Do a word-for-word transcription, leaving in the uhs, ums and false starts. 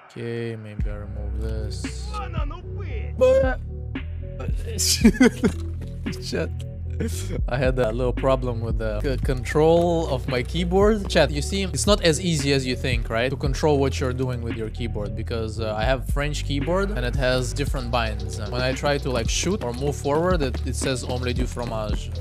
Okay, maybe I remove this. Shit. I had a little problem with the c control of my keyboard. Chat, you see, it's not as easy as you think, right? To control what you're doing with your keyboard, because uh, I have French keyboard and it has different binds. When I try to like shoot or move forward, it, it says omelette du fromage.